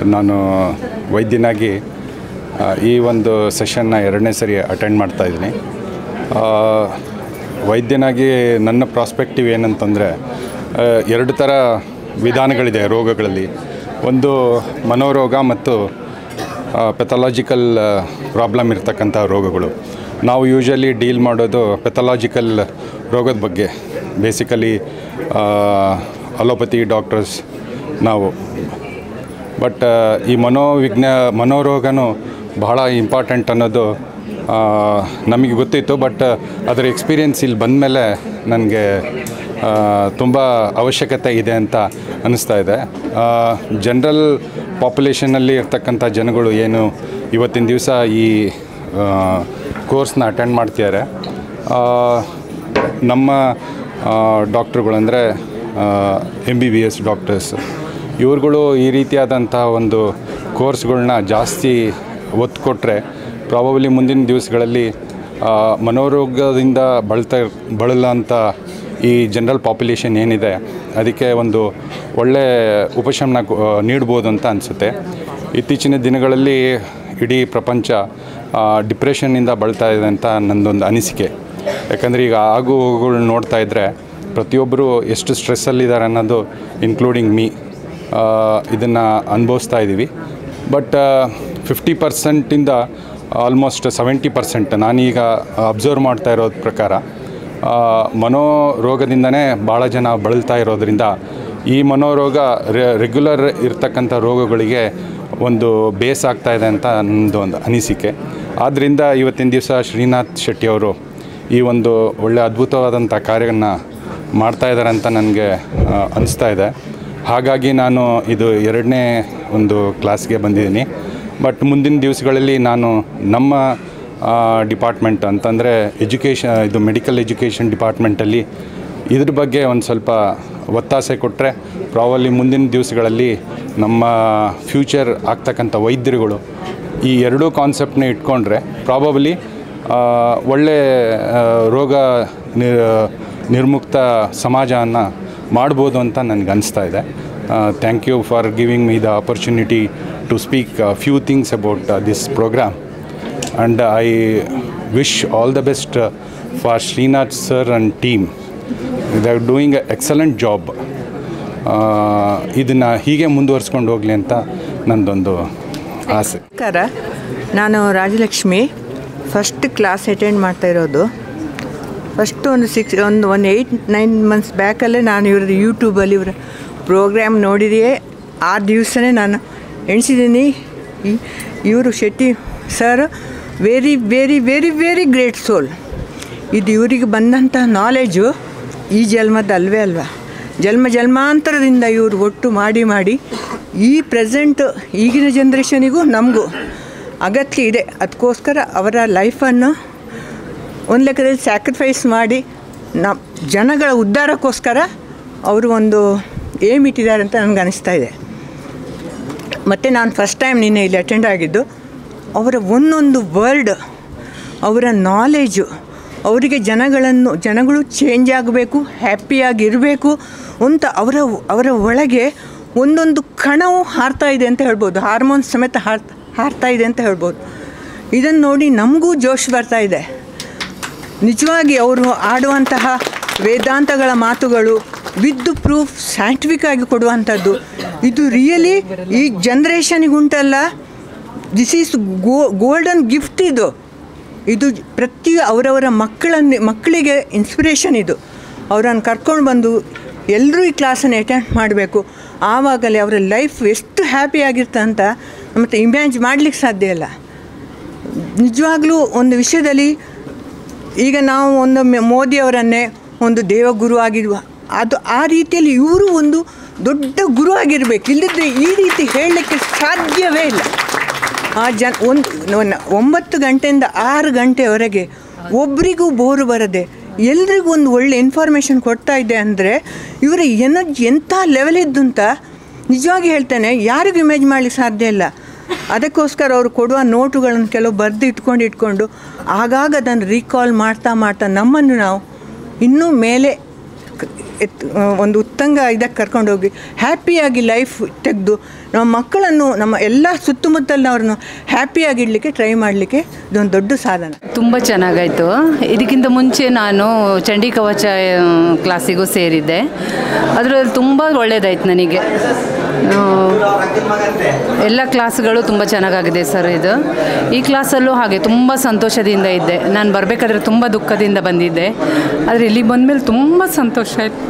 ನಾನು ವೈದ್ಯನಾಗಿ ಈ ಒಂದು ಸೆಷನ್ನ 2ನೇ ಸರಿ ಅಟೆಂಡ್ ಮಾಡ್ತಾಯಿದ್ದೀನಿ. ವೈದ್ಯನಾಗಿ ನನ್ನ ಪ್ರಾಸ್ಪೆಕ್ಟಿವ್ ಏನಂತಂದರೆ 2 ಥರ ವಿಧಾನಗಳಿದೆ ರೋಗಗಳಲ್ಲಿ. ಒಂದು ಮನೋರೋಗ ಮತ್ತು ಪೆಥಾಲಜಿಕಲ್ ಪ್ರಾಬ್ಲಮ್ ಇರ್ತಕ್ಕಂಥ ರೋಗಗಳು. ನಾವು ಯೂಶ್ವಲಿ ಡೀಲ್ ಮಾಡೋದು ಪೆಥಾಲಜಿಕಲ್ ರೋಗದ ಬಗ್ಗೆ. ಬೇಸಿಕಲಿ ಅಲೋಪತಿ ಡಾಕ್ಟರ್ಸ್ ನಾವು. ಬಟ್ ಈ ಮನೋರೋಗನೂ ಬಹಳ ಇಂಪಾರ್ಟೆಂಟ್ ಅನ್ನೋದು ನಮಗೆ ಗೊತ್ತಿತ್ತು. ಬಟ್ ಅದರ ಎಕ್ಸ್ಪೀರಿಯೆನ್ಸ್ ಇಲ್ಲಿ ಬಂದ ಮೇಲೆ ನನಗೆ ತುಂಬ ಅವಶ್ಯಕತೆ ಇದೆ ಅಂತ ಅನ್ನಿಸ್ತಾ ಇದೆ. ಜನರಲ್ ಪಾಪ್ಯುಲೇಷನಲ್ಲಿ ಇರ್ತಕ್ಕಂಥ ಜನಗಳು ಏನು ಇವತ್ತಿನ ದಿವಸ ಈ ಕೋರ್ಸ್ನ ಅಟೆಂಡ್ ಮಾಡ್ತಿದ್ದಾರೆ, ನಮ್ಮ ಡಾಕ್ಟ್ರುಗಳು ಅಂದರೆ MBBS ಡಾಕ್ಟರ್ಸ್, ಇವ್ರುಗಳು ಈ ರೀತಿಯಾದಂಥ ಒಂದು ಕೋರ್ಸ್ಗಳನ್ನ ಜಾಸ್ತಿ ಒತ್ತು ಕೊಟ್ಟರೆ ಪ್ರಾಬಬ್ಲಿ ಮುಂದಿನ ದಿವಸಗಳಲ್ಲಿ ಮನೋರೋಗದಿಂದ ಬಳಲಂಥ ಈ ಜನರಲ್ ಪಾಪ್ಯುಲೇಷನ್ ಏನಿದೆ ಅದಕ್ಕೆ ಒಂದು ಒಳ್ಳೆಯ ಉಪಶಮನ ನೀಡ್ಬೋದು ಅಂತ ಅನಿಸುತ್ತೆ. ಇತ್ತೀಚಿನ ದಿನಗಳಲ್ಲಿ ಇಡೀ ಪ್ರಪಂಚ ಡಿಪ್ರೆಷನ್ನಿಂದ ಬಳಲ್ತಾ ಇದೆ ಅಂತ ನನ್ನದೊಂದು ಅನಿಸಿಕೆ. ಯಾಕಂದರೆ ಈಗ ಆಗುಗಳು ನೋಡ್ತಾ ಇದ್ದರೆ ಪ್ರತಿಯೊಬ್ಬರು ಎಷ್ಟು ಸ್ಟ್ರೆಸ್ಸಲ್ಲಿದ್ದಾರೆ ಅನ್ನೋದು ಇನ್ಕ್ಲೂಡಿಂಗ್ ಮೀ ಇದನ್ನು ಅನುಭವಿಸ್ತಾ ಇದ್ದೀವಿ. ಬಟ್ 50%ಇಂದ ಆಲ್ಮೋಸ್ಟ್ 70% ನಾನೀಗ ಅಬ್ಸರ್ವ್ ಮಾಡ್ತಾ ಇರೋದ್ರ ಪ್ರಕಾರ ಮನೋರೋಗದಿಂದನೇ ಭಾಳ ಜನ ಬಳಲ್ತಾ ಇರೋದರಿಂದ ಈ ಮನೋರೋಗ ರೆಗ್ಯುಲರ್ ಇರ್ತಕ್ಕಂಥ ರೋಗಗಳಿಗೆ ಒಂದು ಬೇಸ್ ಆಗ್ತಾ ಇದೆ ಅಂತ ನನ್ನದು ಒಂದು ಅನಿಸಿಕೆ. ಆದ್ದರಿಂದ ಇವತ್ತಿನ ದಿವಸ ಶ್ರೀನಾಥ್ ಶೆಟ್ಟಿಯವರು ಈ ಒಂದು ಒಳ್ಳೆಯ ಅದ್ಭುತವಾದಂಥ ಕಾರ್ಯವನ್ನು ಮಾಡ್ತಾಯಿದ್ದಾರೆ ಅಂತ ನನಗೆ ಅನಿಸ್ತಾ ಇದೆ. ಹಾಗಾಗಿ ನಾನು ಇದು 2ನೇ ಒಂದು ಕ್ಲಾಸ್ಗೆ ಬಂದಿದ್ದೀನಿ. ಬಟ್ ಮುಂದಿನ ದಿವಸಗಳಲ್ಲಿ ನಾನು ನಮ್ಮ ಡಿಪಾರ್ಟ್ಮೆಂಟ್ ಅಂತಂದರೆ ಇದು ಮೆಡಿಕಲ್ ಎಜುಕೇಷನ್ ಡಿಪಾರ್ಟ್ಮೆಂಟಲ್ಲಿ ಇದ್ರ ಬಗ್ಗೆ ಒಂದು ಸ್ವಲ್ಪ ಒತ್ತಾಸೆ ಕೊಟ್ಟರೆ ಪ್ರಾಬಬ್ಲಿ ಮುಂದಿನ ದಿವಸಗಳಲ್ಲಿ ನಮ್ಮ ಫ್ಯೂಚರ್ ಆಗ್ತಕ್ಕಂಥ ವೈದ್ಯರುಗಳು ಈ 2 ಕಾನ್ಸೆಪ್ಟನ್ನ ಇಟ್ಕೊಂಡ್ರೆ ಪ್ರಾಬಬ್ಲಿ ಒಳ್ಳೆ ರೋಗ ನಿರ್ಮುಕ್ತ ಸಮಾಜವನ್ನು ಮಾಡ್ಬೋದು ಅಂತ ನನಗೆ ಅನಿಸ್ತಾ ಇದೆ. Thank you for giving me the opportunity to speak few things about this programme. And I wish all the best for Shrinath sir and team. They are doing a excellent job. ಇದನ್ನು ಹೀಗೆ ಮುಂದುವರಿಸ್ಕೊಂಡು ಹೋಗಲಿ ಅಂತ ನನ್ನದೊಂದು ಆಸೆ. ನಮಸ್ಕಾರ, ನಾನು ರಾಜಲಕ್ಷ್ಮಿ. ಫಸ್ಟ್ ಕ್ಲಾಸ್ ಅಟೆಂಡ್ ಮಾಡ್ತಾ ಇರೋದು. ಫಸ್ಟು ಒಂದು 8-9 ಮಂತ್ಸ್ ಬ್ಯಾಕಲ್ಲೇ ನಾನು ಇವ್ರದ್ದು ಯೂಟ್ಯೂಬಲ್ಲಿ ಇವರ ಪ್ರೋಗ್ರಾಮ್ ನೋಡಿದೆಯೇ 6 ದಿವಸನೇ ನಾನು ಎಣಿಸಿದ್ದೀನಿ. ಇವರು Shetty sir very very very very great soul. ಇದು ಇವರಿಗೆ ಬಂದಂಥ ನಾಲೆಜು ಈ ಜನ್ಮದ ಅಲ್ವೇ ಅಲ್ವಾ, ಜನ್ಮಾಂತರದಿಂದ ಇವರು ಒಟ್ಟು ಮಾಡಿ ಈ ಪ್ರೆಸೆಂಟ್ ಈಗಿನ ಜನ್ರೇಷನಿಗೂ ನಮಗೂ ಅಗತ್ಯ ಇದೆ. ಅದಕ್ಕೋಸ್ಕರ ಅವರ ಲೈಫನ್ನು ಒಂದು ಲೆಕ್ಕದಲ್ಲಿ ಸ್ಯಾಕ್ರಿಫೈಸ್ ಮಾಡಿ ಜನಗಳ ಉದ್ಧಾರಕ್ಕೋಸ್ಕರ ಅವರು ಒಂದು ಏಮ್ ಇಟ್ಟಿದ್ದಾರೆ ಅಂತ ನನಗೆ ಅನಿಸ್ತಾ ಇದೆ. ಮತ್ತು ನಾನು ಫಸ್ಟ್ ಟೈಮ್ ನಿನ್ನೆ ಇಲ್ಲಿ ಅಟೆಂಡ್ ಆಗಿದ್ದು. ಅವರ ಒಂದೊಂದು ವರ್ಡ್, ಅವರ ನಾಲೆಜು, ಅವರಿಗೆ ಜನಗಳು ಚೇಂಜ್ ಆಗಬೇಕು, ಹ್ಯಾಪಿಯಾಗಿರಬೇಕು ಅಂತ ಅವರ ಒಳಗೆ ಒಂದೊಂದು ಕಣವು ಹಾರ್ತಾ ಇದೆ ಅಂತ ಹೇಳ್ಬೋದು. ಹಾರ್ಮೋನ್ಸ್ ಸಮೇತ ಹಾರ್ತಾ ಇದೆ ಅಂತ ಹೇಳ್ಬೋದು. ಇದನ್ನು ನೋಡಿ ನಮಗೂ ಜೋಶ್ ಬರ್ತಾ ಇದೆ. ನಿಜವಾಗಿ ಅವರು ಆಡುವಂತಹ ವೇದಾಂತಗಳ ಮಾತುಗಳು ವಿತ್ ಪ್ರೂಫ್ ಸೈಂಟಿಫಿಕ್ ಆಗಿ ಕೊಡುವಂಥದ್ದು, ಇದು ರಿಯಲಿ ಈ ಜನ್ರೇಷನಿಗುಂಟಲ್ಲ, ದಿಸ್ ಈಸ್ ಗೋಲ್ಡನ್ ಗಿಫ್ಟ್. ಇದು ಪ್ರತಿ ಅವರವರ ಮಕ್ಕಳಿಗೆ ಇನ್ಸ್ಪಿರೇಷನ್. ಇದು ಅವರನ್ನು ಕರ್ಕೊಂಡು ಬಂದು ಎಲ್ಲರೂ ಈ ಕ್ಲಾಸನ್ನು ಅಟೆಂಡ್ ಮಾಡಬೇಕು. ಆವಾಗಲೇ ಅವರ ಲೈಫ್ ಎಷ್ಟು ಹ್ಯಾಪಿಯಾಗಿರುತ್ತೆ ಅಂತ ಮತ್ತು ಇಮ್ಯಾಜ್ ಮಾಡಲಿಕ್ಕೆ ಸಾಧ್ಯ ಇಲ್ಲ. ನಿಜವಾಗ್ಲೂ ಒಂದು ವಿಷಯದಲ್ಲಿ ಈಗ ನಾವು ಒಂದೊಮ್ಮೆ ಮೋದಿಯವರನ್ನೇ ಒಂದು ದೇವಗುರು ಆಗಿರುವ ಅದು ಆ ರೀತಿಯಲ್ಲಿ ಇವರು ಒಂದು ದೊಡ್ಡ ಗುರು ಆಗಿರಬೇಕು. ಇಲ್ಲದಿದ್ದರೆ ಈ ರೀತಿ ಹೇಳಲಿಕ್ಕೆ ಸಾಧ್ಯವೇ ಇಲ್ಲ. ಆ 9 ಗಂಟೆಯಿಂದ 6 ಗಂಟೆವರೆಗೆ ಒಬ್ಬರಿಗೂ ಬೋರು ಬರದೆ ಎಲ್ರಿಗೂ ಒಂದು ಒಳ್ಳೆ ಇನ್ಫಾರ್ಮೇಷನ್ ಕೊಡ್ತಾ ಇದೆ ಅಂದರೆ ಇವರ ಎನರ್ಜಿ ಎಂಥ ಲೆವೆಲ್ ಇದ್ದು ಅಂತ ನಿಜವಾಗಿ ಹೇಳ್ತೇನೆ, ಯಾರಿಗೂ ಇಮೇಜ್ ಮಾಡಲಿಕ್ಕೆ ಸಾಧ್ಯ ಇಲ್ಲ. ಅದಕ್ಕೋಸ್ಕರ ಅವರು ಕೊಡುವ ನೋಟುಗಳನ್ನು ಕೆಲವು ಬರೆದು ಇಟ್ಕೊಂಡು ಆಗಾಗ ಅದನ್ನು ರೀಕಾಲ್ ಮಾಡ್ತಾ ನಮ್ಮನ್ನು ನಾವು ಇನ್ನೂ ಮೇಲೆ ಒಂದು ಉತ್ತಮ ವ್ಯಾಸಂಗ ಇದಕ್ಕೆ ಕರ್ಕೊಂಡೋಗಿ ಹ್ಯಾಪಿಯಾಗಿ ಲೈಫ್ ತೆಗೆದು ನಮ್ಮ ಮಕ್ಕಳನ್ನು ನಮ್ಮ ಎಲ್ಲ ಸುತ್ತಮುತ್ತಲಿನವ್ರನ್ನು ಹ್ಯಾಪಿಯಾಗಿಡಲಿಕ್ಕೆ ಟ್ರೈ ಮಾಡಲಿಕ್ಕೆ ಇದೊಂದು ದೊಡ್ಡ ಸಾಧನ. ತುಂಬ ಚೆನ್ನಾಗಾಯಿತು. ಇದಕ್ಕಿಂತ ಮುಂಚೆ ನಾನು ಚಂಡಿ ಕವಚ ಕ್ಲಾಸಿಗೂ ಸೇರಿದ್ದೆ. ಅದರಲ್ಲಿ ತುಂಬ ಒಳ್ಳೆಯದಾಯ್ತು ನನಗೆ. ಎಲ್ಲ ಕ್ಲಾಸ್ಗಳು ತುಂಬ ಚೆನ್ನಾಗಾಗಿದೆ ಸರ್. ಇದು ಈ ಕ್ಲಾಸಲ್ಲೂ ಹಾಗೆ ತುಂಬ ಸಂತೋಷದಿಂದ ಇದ್ದೆ. ನಾನು ಬರಬೇಕಾದ್ರೆ ತುಂಬ ದುಃಖದಿಂದ ಬಂದಿದ್ದೆ, ಆದರೆ ಇಲ್ಲಿ ಬಂದಮೇಲೆ ತುಂಬ ಸಂತೋಷ ಆಯಿತು.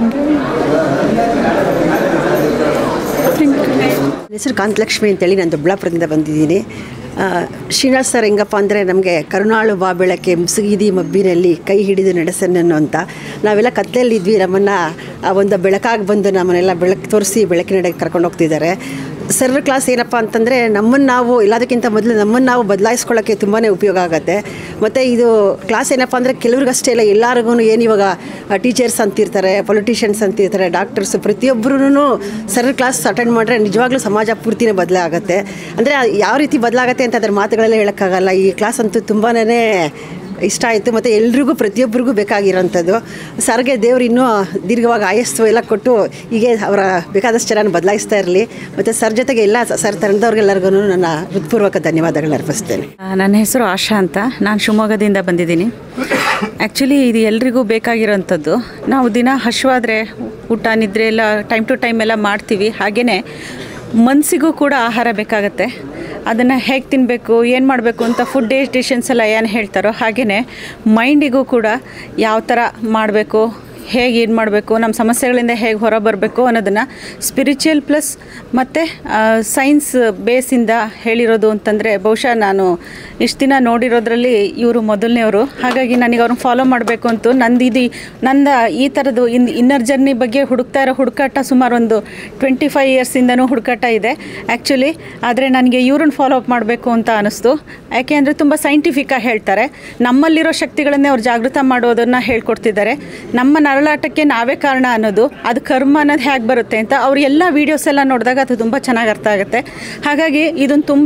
ನನ್ನ ಹೆಸರು ಕಾಂತಲಕ್ಷ್ಮಿ ಅಂತೇಳಿ ನಾನು ದೊಡ್ಡಬಳ್ಳಾಪುರದಿಂದ ಬಂದಿದ್ದೀನಿ. ಶ್ರೀನಿವಾಸ್ ಸರ್ ಹೆಂಗಪ್ಪ ಅಂದರೆ ನಮಗೆ ಕರುಣಾಳು ಬಾ ಬೆಳಕೆ ಮುಸುಗಿದಿ ಮಬ್ಬಿನಲ್ಲಿ ಕೈ ಹಿಡಿದು ನಡೆಸನ್ನು ಅಂತ ನಾವೆಲ್ಲ ಕತ್ತಲೆಯಲ್ಲಿದ್ವಿ. ನಮ್ಮನ್ನು ಒಂದು ಬೆಳಕಾಗಿ ಬಂದು ನಮ್ಮನ್ನೆಲ್ಲ ಬೆಳಕು ತೋರಿಸಿ ಬೆಳಕಿನೆಡೆಗೆ ಕರ್ಕೊಂಡು ಹೋಗ್ತಿದ್ದಾರೆ. ಸರ್ ಕ್ಲಾಸ್ ಏನಪ್ಪ ಅಂತಂದರೆ ನಮ್ಮನ್ನು ನಾವು ಎಲ್ಲದಕ್ಕಿಂತ ಮೊದಲು ನಮ್ಮನ್ನು ನಾವು ಬದಲಾಯಿಸ್ಕೊಳ್ಳೋಕ್ಕೆ ತುಂಬಾ ಉಪಯೋಗ ಆಗುತ್ತೆ. ಮತ್ತು ಇದು ಕ್ಲಾಸ್ ಏನಪ್ಪ ಅಂದರೆ ಕೆಲವ್ರಿಗಷ್ಟೇ ಇಲ್ಲ, ಎಲ್ಲರಿಗೂ ಏನು ಇವಾಗ ಟೀಚರ್ಸ್ ಅಂತಿರ್ತಾರೆ, ಪೊಲಿಟಿಷಿಯನ್ಸ್ ಅಂತಿರ್ತಾರೆ, ಡಾಕ್ಟರ್ಸು, ಪ್ರತಿಯೊಬ್ಬರೂ ಸರ್ ಕ್ಲಾಸ್ ಅಟೆಂಡ್ ಮಾಡಿದ್ರೆ ನಿಜವಾಗ್ಲೂ ಸಮಾಜ ಪೂರ್ತಿನೇ ಬದಲಾಗುತ್ತೆ. ಅಂದರೆ ಯಾವ ರೀತಿ ಬದಲಾಗುತ್ತೆ ಅಂತ ಅದರ ಮಾತುಗಳೆಲ್ಲ ಹೇಳೋಕ್ಕಾಗಲ್ಲ. ಈ ಕ್ಲಾಸ್ ಅಂತೂ ತುಂಬಾ ಇಷ್ಟ ಆಯಿತು. ಮತ್ತು ಎಲ್ರಿಗೂ ಪ್ರತಿಯೊಬ್ಬರಿಗೂ ಬೇಕಾಗಿರೋಂಥದ್ದು. ಸರ್ಗೆ ದೇವರು ಇನ್ನೂ ದೀರ್ಘವಾಗಿ ಆಯಸ್ಸು ಎಲ್ಲ ಕೊಟ್ಟು ಹೀಗೆ ಅವರ ಬೇಕಾದಷ್ಟು ಚೆನ್ನಾಗಿ ಬದಲಾಯಿಸ್ತಾ ಇರಲಿ. ಮತ್ತು ಸರ್ ಜೊತೆಗೆ ಎಲ್ಲ ಸರ್ ತಂಡದವ್ರಿಗೆಲ್ಲರಿಗೂ ನನ್ನ ಹೃತ್ಪೂರ್ವಕ ಧನ್ಯವಾದಗಳನ್ನ ಅರ್ಪಿಸ್ತೇನೆ. ನನ್ನ ಹೆಸರು ಆಶಾ ಅಂತ. ನಾನು ಶಿವಮೊಗ್ಗದಿಂದ ಬಂದಿದ್ದೀನಿ. ಆ್ಯಕ್ಚುಲಿ ಇದು ಎಲ್ರಿಗೂ ಬೇಕಾಗಿರೋಂಥದ್ದು. ನಾವು ದಿನ ಹಶ್ವಾದರೆ ಊಟ ನಿದ್ರೆ ಎಲ್ಲ ಟೈಮ್ ಟು ಟೈಮ್ ಎಲ್ಲ ಮಾಡ್ತೀವಿ. ಹಾಗೆಯೇ ಮನಸ್ಸಿಗೂ ಕೂಡ ಆಹಾರ ಬೇಕಾಗತ್ತೆ. ಅದನ್ನು ಹೇಗೆ ತಿನ್ನಬೇಕು, ಏನು ಮಾಡಬೇಕು ಅಂತ ಫುಡ್ ಡೈಟಿಷಿಯನ್ಸ್ ಎಲ್ಲ ಏನು ಹೇಳ್ತಾರೋ ಹಾಗೆಯೇ ಮೈಂಡಿಗೂ ಕೂಡ ಯಾವ ಥರ ಮಾಡಬೇಕು, ಹೇಗೆ ಏನು ಮಾಡಬೇಕು, ನಮ್ಮ ಸಮಸ್ಯೆಗಳಿಂದ ಹೇಗೆ ಹೊರ ಬರಬೇಕು ಅನ್ನೋದನ್ನು ಸ್ಪಿರಿಚುವಲ್ ಪ್ಲಸ್ ಮತ್ತು ಸೈನ್ಸ್ ಬೇಸಿಂದ ಹೇಳಿರೋದು ಅಂತಂದರೆ ಬಹುಶಃ ನಾನು ಇಷ್ಟು ದಿನ ನೋಡಿರೋದ್ರಲ್ಲಿ ಇವರು ಮೊದಲನೇವರು. ಹಾಗಾಗಿ ನನಗೆ ಅವ್ರನ್ನ ಫಾಲೋ ಮಾಡಬೇಕು ಅಂತ ನಂದು ಈ ಥರದ್ದು ಇನ್ನರ್ ಜರ್ನಿ ಬಗ್ಗೆ ಹುಡುಕ್ತಾ ಇರೋ ಹುಡುಕಾಟ ಸುಮಾರು ಒಂದು 25 ಇಯರ್ಸಿಂದನೂ ಹುಡುಕಾಟ ಇದೆ ಆ್ಯಕ್ಚುಲಿ. ಆದರೆ ನನಗೆ ಇವ್ರನ್ನ ಫಾಲೋ ಅಪ್ ಮಾಡಬೇಕು ಅಂತ ಅನ್ನಿಸ್ತು. ಯಾಕೆ ಅಂದರೆ ತುಂಬ ಸೈಂಟಿಫಿಕ್ಕಾಗಿ ಹೇಳ್ತಾರೆ. ನಮ್ಮಲ್ಲಿರೋ ಶಕ್ತಿಗಳನ್ನೇ ಅವ್ರು ಜಾಗೃತ ಮಾಡೋದನ್ನು ಹೇಳ್ಕೊಡ್ತಿದ್ದಾರೆ. ನಮ್ಮ ನರಳಾಟಕ್ಕೆ ನಾವೇ ಕಾರಣ ಅನ್ನೋದು, ಅದು ಕರ್ಮ ಅನ್ನೋದು ಹೇಗೆ ಬರುತ್ತೆ ಅಂತ ಅವ್ರು ಎಲ್ಲ ವೀಡಿಯೋಸ್ ಎಲ್ಲ ನೋಡಿದಾಗ ಅದು ತುಂಬ ಚೆನ್ನಾಗಿ ಅರ್ಥ ಆಗುತ್ತೆ. ಹಾಗಾಗಿ ಇದೊಂದು ತುಂಬ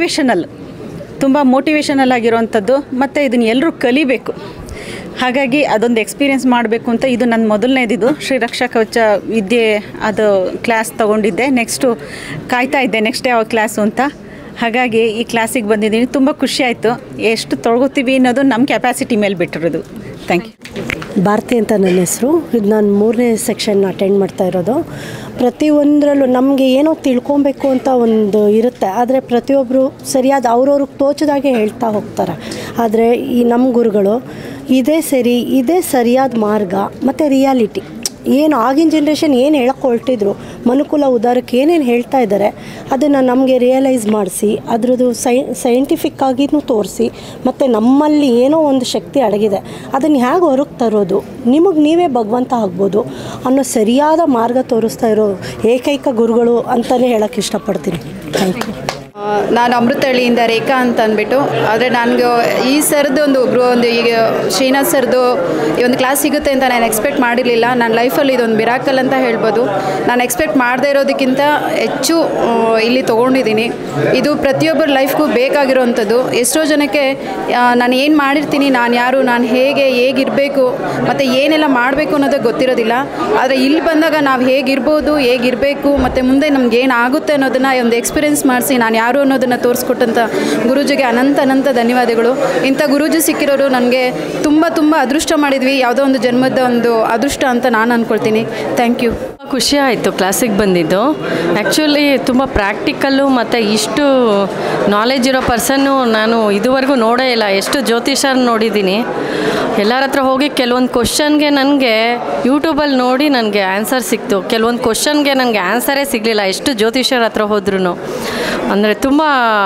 ಮೋಟಿವೇಶನಲ್ ಆಗಿರೋವಂಥದ್ದು. ಮತ್ತು ಇದನ್ನು ಎಲ್ಲರೂ ಕಲಿಬೇಕು. ಹಾಗಾಗಿ ಅದೊಂದು ಎಕ್ಸ್ಪೀರಿಯೆನ್ಸ್ ಮಾಡಬೇಕು ಅಂತ ಇದು ನನ್ನ ಮೊದಲನೇದಿದ್ದು. ಶ್ರೀ ರಕ್ಷಾ ಕವಚ ವಿದ್ಯೆ ಅದು ಕ್ಲಾಸ್ ತೊಗೊಂಡಿದ್ದೆ. ನೆಕ್ಸ್ಟು ಕಾಯ್ತಾ ಇದ್ದೆ ನೆಕ್ಸ್ಟ್ ಯಾವ ಕ್ಲಾಸು ಅಂತ. ಹಾಗಾಗಿ ಈ ಕ್ಲಾಸಿಗೆ ಬಂದಿದ್ದೀನಿ. ತುಂಬ ಖುಷಿ ಆಯಿತು. ಎಷ್ಟು ತೊಗೊತೀವಿ ಅನ್ನೋದು ನಮ್ಮ ಕೆಪಾಸಿಟಿ ಮೇಲೆ ಬಿಟ್ಟಿರೋದು. Thank you. ಭಾರತಿ ಅಂತ ನನ್ನ ಹೆಸರು. ಇದು ನಾನು 3ನೇ ಸೆಕ್ಷನ್ ಅಟೆಂಡ್ ಮಾಡ್ತಾ ಇರೋದು. ಪ್ರತಿಯೊಂದರಲ್ಲೂ ನಮಗೆ ಏನೋ ತಿಳ್ಕೊಬೇಕು ಅಂತ ಒಂದು ಇರುತ್ತೆ, ಆದರೆ ಪ್ರತಿಯೊಬ್ಬರು ಸರಿಯಾದ ಅವ್ರವ್ರಿಗೆ ತೋಚದಾಗೆ ಹೇಳ್ತಾ ಹೋಗ್ತಾರೆ. ಆದರೆ ಈ ನಮ್ಮ ಗುರುಗಳು ಇದೇ ಸರಿಯಾದ ಮಾರ್ಗ ಮತ್ತು ರಿಯಾಲಿಟಿ ಏನು ಆಗಿನ ಜನ್ರೇಷನ್ ಏನು ಹೇಳಕ್ಕೆ ಹೊರಟಿದ್ರು, ಮನುಕುಲ ಉದ್ಧಾರಕ್ಕೆ ಏನೇನು ಹೇಳ್ತಾ ಇದ್ದಾರೆ ಅದನ್ನು ನಮಗೆ ರಿಯಲೈಸ್ ಮಾಡಿಸಿ ಅದರದ್ದು ಸೈಂಟಿಫಿಕ್ಕಾಗಿಯೂ ತೋರಿಸಿ, ಮತ್ತು ನಮ್ಮಲ್ಲಿ ಏನೋ ಒಂದು ಶಕ್ತಿ ಅಡಗಿದೆ ಅದನ್ನು ಹೇಗೆ ಹೊರಗೆ ತರೋದು, ನಿಮಗೆ ನೀವೇ ಭಗವಂತ ಆಗ್ಬೋದು ಅನ್ನೋ ಸರಿಯಾದ ಮಾರ್ಗ ತೋರಿಸ್ತಾ ಇರೋ ಏಕೈಕ ಗುರುಗಳು ಅಂತಲೇ ಹೇಳೋಕ್ಕೆ ಇಷ್ಟಪಡ್ತೀನಿ. Thank you. ನಾನು ಅಮೃತಹಳ್ಳಿಯಿಂದ ರೇಖಾ ಅಂತ ಅಂದ್ಬಿಟ್ಟು. ಆದರೆ ನನಗೆ ಈ ಸರ್ದು ಒಂದು ಈಗ ಶ್ರೀನಾಥ್ ಸರ್ದು ಈ ಒಂದು ಕ್ಲಾಸ್ ಸಿಗುತ್ತೆ ಅಂತ ನಾನು ಎಕ್ಸ್ಪೆಕ್ಟ್ ಮಾಡಿರಲಿಲ್ಲ. ನನ್ನ ಲೈಫಲ್ಲಿ ಇದೊಂದು ಮಿರಾಕಲ್ ಅಂತ ಹೇಳ್ಬೋದು. ನಾನು ಎಕ್ಸ್ಪೆಕ್ಟ್ ಮಾಡದೇ ಇರೋದಕ್ಕಿಂತ ಹೆಚ್ಚು ಇಲ್ಲಿ ತೊಗೊಂಡಿದ್ದೀನಿ. ಇದು ಪ್ರತಿಯೊಬ್ಬರ ಲೈಫ್ಗೂ ಬೇಕಾಗಿರೋವಂಥದ್ದು. ಎಷ್ಟೋ ಜನಕ್ಕೆ ನಾನು ಏನು ಮಾಡಿರ್ತೀನಿ, ನಾನು ಯಾರು, ನಾನು ಹೇಗಿರಬೇಕು ಮತ್ತು ಏನೆಲ್ಲ ಮಾಡಬೇಕು ಅನ್ನೋದು ಗೊತ್ತಿರೋದಿಲ್ಲ. ಆದರೆ ಇಲ್ಲಿ ಬಂದಾಗ ನಾವು ಹೇಗಿರಬೇಕು ಮತ್ತು ಮುಂದೆ ನಮ್ಗೆ ಏನಾಗುತ್ತೆ ಅನ್ನೋದನ್ನು ಒಂದು ಎಕ್ಸ್ಪೀರಿಯೆನ್ಸ್ ಮಾಡಿಸಿ ನಾನು ಯಾರು ಅನ್ನೋದನ್ನು ತೋರಿಸ್ಕೊಟ್ಟಂಥ ಗುರೂಜಿಗೆ ಅನಂತ ಧನ್ಯವಾದಗಳು. ಇಂಥ ಗುರೂಜಿ ಸಿಕ್ಕಿರೋರು ನನಗೆ ತುಂಬ ಅದೃಷ್ಟ ಮಾಡಿದ್ವಿ. ಯಾವುದೋ ಒಂದು ಜನ್ಮದ ಒಂದು ಅದೃಷ್ಟ ಅಂತ ನಾನು ಅಂದ್ಕೊಳ್ತೀನಿ. Thank you. ಖುಷಿ ಆಯಿತು ಕ್ಲಾಸಿಗೆ ಬಂದಿದ್ದು. ಆ್ಯಕ್ಚುಲಿ ತುಂಬ ಪ್ರಾಕ್ಟಿಕಲ್ಲು ಮತ್ತು ಇಷ್ಟು ನಾಲೆಜ್ ಇರೋ ಪರ್ಸನ್ನು ನಾನು ಇದುವರೆಗೂ ನೋಡೇ ಇಲ್ಲ. ಎಷ್ಟು ಜ್ಯೋತಿಷರು ನೋಡಿದ್ದೀನಿ. ಎಲ್ಲರ ಹತ್ರ ಹೋಗಿ ಕೆಲವೊಂದು ಕ್ವಶನ್ಗೆ ನನಗೆ ಯೂಟ್ಯೂಬಲ್ಲಿ ನೋಡಿ ನನಗೆ ಆನ್ಸರ್ ಸಿಕ್ತು. ಕೆಲವೊಂದು ಕ್ವಶನ್ಗೆ ನನಗೆ ಆನ್ಸರೇ ಸಿಗಲಿಲ್ಲ ಎಷ್ಟು ಜ್ಯೋತಿಷರ ಹತ್ರ ಹೋದ್ರೂ. ಅಂದರೆ ತುಂಬ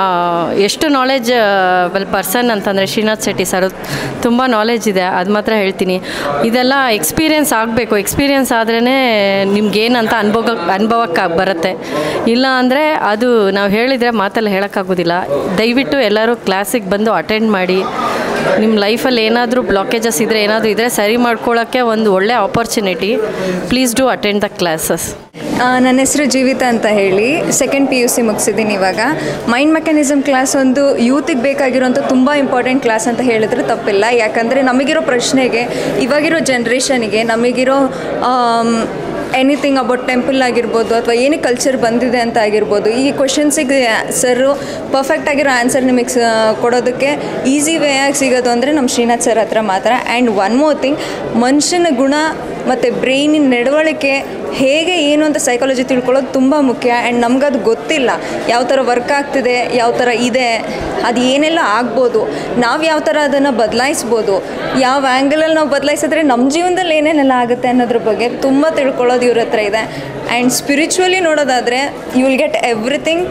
ಎಷ್ಟು ನಾಲೆಜಬಲ್ ಪರ್ಸನ್ ಅಂತಂದರೆ ಶ್ರೀನಾಥ್ ಶೆಟ್ಟಿ ಸರ್ ತುಂಬ ನಾಲೆಜ್ ಇದೆ, ಅದು ಮಾತ್ರ ಹೇಳ್ತೀನಿ. ಇದೆಲ್ಲ ಎಕ್ಸ್ಪೀರಿಯೆನ್ಸ್ ಆಗಬೇಕು. ಎಕ್ಸ್ಪೀರಿಯೆನ್ಸ್ ಆದ್ರೇ ನಿಮ್ಗೇನಂತ ಅನುಭವಕ್ಕೆ ಬರುತ್ತೆ. ಇಲ್ಲ ಅಂದರೆ ಅದು ನಾವು ಹೇಳಿದರೆ ಮಾತಲ್ಲಿ ಹೇಳೋಕ್ಕಾಗೋದಿಲ್ಲ. ದಯವಿಟ್ಟು ಎಲ್ಲರೂ ಕ್ಲಾಸಿಗೆ ಬಂದು ಅಟೆಂಡ್ ಮಾಡಿ. ನಿಮ್ಮ ಲೈಫಲ್ಲಿ ಏನಾದರೂ ಬ್ಲಾಕೇಜಸ್ ಇದ್ದರೆ ಸರಿ ಮಾಡ್ಕೊಳ್ಳೋಕ್ಕೆ ಒಂದು ಒಳ್ಳೆ opportunity. Please do attend the classes. ನನ್ನ ಹೆಸರು ಜೀವಿತ ಅಂತ ಹೇಳಿ, 2nd PUC ಮುಗಿಸಿದ್ದೀನಿ ಇವಾಗ. ಮೈಂಡ್ ಮೆಕ್ಯಾನಿಸಮ್ ಕ್ಲಾಸ್ ಒಂದು ಯೂತಿಗೆ ಬೇಕಾಗಿರೋಂಥ ತುಂಬ ಇಂಪಾರ್ಟೆಂಟ್ ಕ್ಲಾಸ್ ಅಂತ ಹೇಳಿದ್ರೆ ತಪ್ಪಿಲ್ಲ. ಯಾಕಂದರೆ ನಮಗಿರೋ ಪ್ರಶ್ನೆಗೆ, ಇವಾಗಿರೋ ಜನ್ರೇಷನಿಗೆ ನಮಗಿರೋ ಎನಿಥಿಂಗ್ ಅಬೌಟ್ ಟೆಂಪಲ್ ಆಗಿರ್ಬೋದು ಅಥವಾ ಏನೇ ಕಲ್ಚರ್ ಬಂದಿದೆ ಅಂತ ಆಗಿರ್ಬೋದು, ಈ ಕ್ವೆಶನ್ಸಿಗೆ ಸರು ಪರ್ಫೆಕ್ಟ್ ಆಗಿರೋ ಆನ್ಸರ್ ನಿಮಗೆ ಕೊಡೋದಕ್ಕೆ ಈಸಿ ವೇ ಆಗಿ ಸಿಗೋದು ಅಂದರೆ ನಮ್ಮ ಶ್ರೀನಾಥ್ ಸರ್ ಹತ್ರ ಮಾತ್ರ. ಆ್ಯಂಡ್ ಒನ್ ಮೋರ್ ಥಿಂಗ್, ಮನುಷ್ಯನ ಗುಣ ಮತ್ತು ಬ್ರೈನಿನ ನಡವಳಿಕೆ ಹೇಗೆ ಏನು ಅಂತ ಸೈಕಾಲಜಿ ತಿಳ್ಕೊಳ್ಳೋದು ತುಂಬ ಮುಖ್ಯ. ಆ್ಯಂಡ್ ನಮಗದು ಗೊತ್ತಿಲ್ಲ ಯಾವ ಥರ ವರ್ಕ್ ಆಗ್ತಿದೆ, ಯಾವ ಥರ ಇದೆ, ಅದು ಏನೆಲ್ಲ ಆಗ್ಬೋದು, ನಾವು ಯಾವ ಥರ ಅದನ್ನು ಬದಲಾಯಿಸ್ಬೋದು, ಯಾವ ಆ್ಯಂಗಲಲ್ಲಿ ನಾವು ಬದಲಾಯಿಸಿದ್ರೆ ನಮ್ಮ ಜೀವನದಲ್ಲಿ ಏನೇನೆಲ್ಲ ಆಗುತ್ತೆ ಅನ್ನೋದ್ರ ಬಗ್ಗೆ ತುಂಬ ತಿಳ್ಕೊಳ್ಳೋದು ಇವ್ರ ಹತ್ರ ಇದೆ. ಆ್ಯಂಡ್ ಸ್ಪಿರಿಚುವಲಿ ನೋಡೋದಾದರೆ you will get everything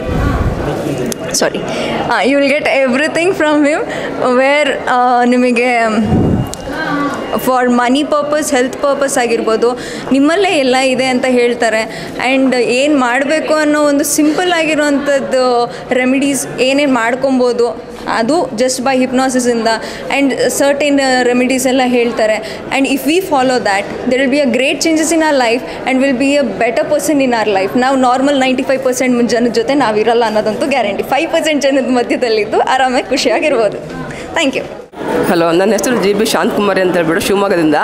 from him, where ನಿಮಗೆ for money purpose, health purpose ಆಗಿರ್ಬೋದು, ನಿಮ್ಮಲ್ಲೇ ಎಲ್ಲ ಇದೆ ಅಂತ ಹೇಳ್ತಾರೆ. ಆ್ಯಂಡ್ ಏನು ಮಾಡಬೇಕು ಅನ್ನೋ ಒಂದು ಸಿಂಪಲ್ ಆಗಿರುವಂಥದ್ದು ರೆಮಿಡೀಸ್ ಏನೇನು ಮಾಡ್ಕೊಬೋದು ಅದು ಜಸ್ಟ್ ಬೈ ಹಿಪ್ನಾಸಿಸಿಂದ ಆ್ಯಂಡ್ ಸರ್ಟೇನ್ ರೆಮಿಡೀಸ್ ಎಲ್ಲ ಹೇಳ್ತಾರೆ. And if we follow that there will be a great changes in our life and will be a better person in our life. ನಾವು ನಾರ್ಮಲ್ 95% ಜನದ ಜೊತೆ ನಾವಿರಲ್ಲ ಅನ್ನೋದಂತೂ ಗ್ಯಾರಂಟಿ. 5% ಜನದ ಮಧ್ಯದಲ್ಲಿದ್ದು ಆರಾಮಾಗಿ ಖುಷಿಯಾಗಿರ್ಬೋದು. Thank you. ಹಲೋ, ನನ್ನ ಹೆಸರು GB Shanthakumari ಅಂತ ಹೇಳ್ಬಿಟ್ಟು ಶಿವಮೊಗ್ಗದಿಂದ.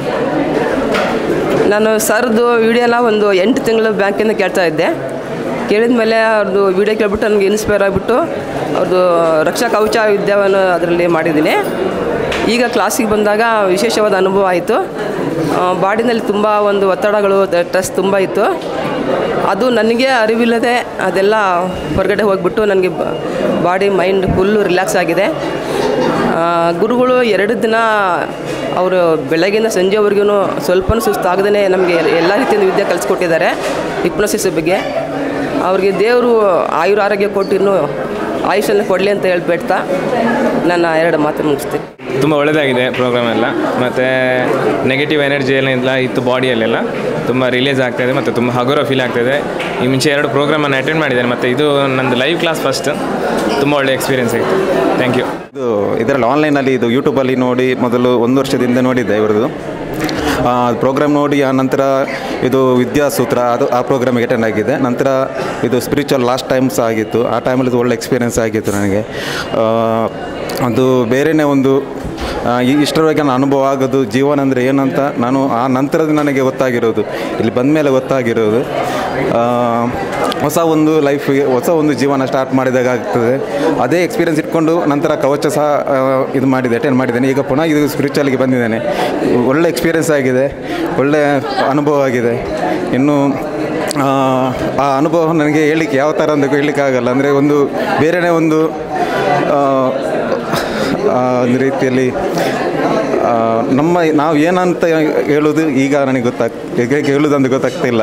ನಾನು ಸರ್ದು ವಿಡಿಯೋ ಎಲ್ಲ ಒಂದು 8 ತಿಂಗಳು ಬ್ಯಾಂಕಿಂದ ಕೇಳ್ತಾ ಇದ್ದೆ. ಕೇಳಿದ ಮೇಲೆ ಅವ್ರದ್ದು ವಿಡಿಯೋ ಕೇಳ್ಬಿಟ್ಟು ನನಗೆ ಇನ್ಸ್ಪೈರ್ ಆಗಿಬಿಟ್ಟು ಅವ್ರದ್ದು ರಕ್ಷಾ ಕವಚ ವಿದ್ಯಾವನ್ನು ಅದರಲ್ಲಿ ಮಾಡಿದ್ದೀನಿ. ಈಗ ಕ್ಲಾಸಿಗೆ ಬಂದಾಗ ವಿಶೇಷವಾದ ಅನುಭವ ಆಯಿತು. ಬಾಡಿನಲ್ಲಿ ತುಂಬ ಒಂದು ಒತ್ತಡಗಳು, ಸ್ಟ್ರೆಸ್ ತುಂಬ ಇತ್ತು. ಅದು ನನಗೆ ಅರಿವಿಲ್ಲದೆ ಅದೆಲ್ಲ ಹೊರಗಡೆ ಹೋಗಿಬಿಟ್ಟು ನನಗೆ ಬಾಡಿ ಮೈಂಡ್ ಫುಲ್ಲು ರಿಲ್ಯಾಕ್ಸ್ ಆಗಿದೆ. ಗುರುಗಳು 2 ದಿನ ಅವರು ಬೆಳಗ್ಗಿಂದ ಸಂಜೆವರೆಗೂ ಸ್ವಲ್ಪ ಸುಸ್ತಾಗದೇ ನಮಗೆ ಎಲ್ಲ ರೀತಿಯಿಂದ ವಿದ್ಯೆ ಕಲಿಸ್ಕೊಟ್ಟಿದ್ದಾರೆ ಹಿಪ್ನೋಸಿಸ್ ಬಗ್ಗೆ. ಅವ್ರಿಗೆ ದೇವರು ಆಯುರಾರೋಗ್ಯ ಕೊಟ್ಟಿನ್ನು ಆಯುಷನ್ನು ಕೊಡಲಿ ಅಂತ ಹೇಳ್ಬಿಡ್ತಾ ನನ್ನ 2 ಮಾತು ಮುಗಿಸ್ತೀನಿ. ತುಂಬ ಒಳ್ಳೆಯದಾಗಿದೆ ಪ್ರೋಗ್ರಾಮ್ ಎಲ್ಲ, ಮತ್ತು ನೆಗೆಟಿವ್ ಎನರ್ಜಿ ಎಲ್ಲ ಇತ್ತು ಬಾಡಿಯಲ್ಲೆಲ್ಲ ತುಂಬ ರಿಲೀಸ್ ಆಗ್ತಾಯಿದೆ ಮತ್ತು ತುಂಬ ಹಗುರ ಫೀಲ್ ಆಗ್ತಾಯಿದೆ. ಈ ಮುಂಚೆ 2 ಪ್ರೋಗ್ರಾಮನ್ನು ಅಟೆಂಡ್ ಮಾಡಿದ್ದೇನೆ ಮತ್ತು ಇದು ನಂದು ಲೈವ್ ಕ್ಲಾಸ್ ಫಸ್ಟ್. ತುಂಬ ಒಳ್ಳೆ ಎಕ್ಸ್ಪೀರಿಯನ್ಸ್ ಆಯಿತು. Thank you. ಇದರಲ್ಲಿ ಆನ್ಲೈನಲ್ಲಿ ಇದು ಯೂಟ್ಯೂಬಲ್ಲಿ ನೋಡಿ ಮೊದಲು 1 ವರ್ಷದಿಂದ ನೋಡಿದ್ದೆ ಇವ್ರದ್ದು ಪ್ರೋಗ್ರಾಮ್ ನೋಡಿ. ಆ ನಂತರ ಇದು ವಿದ್ಯಾಸೂತ್ರ ಆ ಪ್ರೋಗ್ರಾಮಿಗೆ ಅಟೆಂಡ್ ಆಗಿದೆ. ನಂತರ ಇದು ಸ್ಪಿರಿಚುವಲ್ ಲಾಸ್ಟ್ ಟೈಮ್ಸ್ ಆಗಿತ್ತು. ಆ ಟೈಮಲ್ಲಿ ಇದು ಒಳ್ಳೆ ಎಕ್ಸ್ಪೀರಿಯೆನ್ಸ್ ಆಗಿತ್ತು ನನಗೆ. ಅದು ಬೇರೆಯೇ ಒಂದು ಇಷ್ಟರವರೆಗೆ ನನ್ನ ಅನುಭವ ಆಗೋದು ಜೀವನ ಅಂದರೆ ಏನಂತ ನಾನು ಆ ನಂತರದ ನನಗೆ ಗೊತ್ತಾಗಿರೋದು, ಇಲ್ಲಿ ಬಂದ ಮೇಲೆ ಗೊತ್ತಾಗಿರೋದು. ಹೊಸ ಒಂದು ಲೈಫಿಗೆ ಹೊಸ ಒಂದು ಜೀವನ ಸ್ಟಾರ್ಟ್ ಮಾಡಿದಾಗ ಆಗ್ತದೆ. ಅದೇ ಎಕ್ಸ್ಪೀರಿಯೆನ್ಸ್ ಇಟ್ಕೊಂಡು ನಂತರ ಕವಚ ಸಹ ಅಟೆಂಡ್ ಮಾಡಿದ್ದೇನೆ. ಈಗ ಪುನಃ ಇದು ಸ್ಪಿರಿಚುವಲ್ಗೆ ಬಂದಿದ್ದೇನೆ. ಒಳ್ಳೆ ಎಕ್ಸ್ಪೀರಿಯೆನ್ಸ್ ಆಗಿದೆ, ಒಳ್ಳೆಯ ಅನುಭವ ಆಗಿದೆ. ಇನ್ನು ಆ ಅನುಭವ ನನಗೆ ಹೇಳಲಿಕ್ಕೆ ಯಾವ ಥರ ಅಂತ ಹೇಳಲಿಕ್ಕಾಗಲ್ಲ. ಅಂದರೆ ಒಂದು ಬೇರೆಯೇ ಒಂದು ಒಂದು ರೀತಿಯಲ್ಲಿ ನಾವು ಏನಂತ ಹೇಳೋದು ಈಗ ನನಗೆ ಹೇಳೋದಂತ ಗೊತ್ತಾಗ್ತಿಲ್ಲ.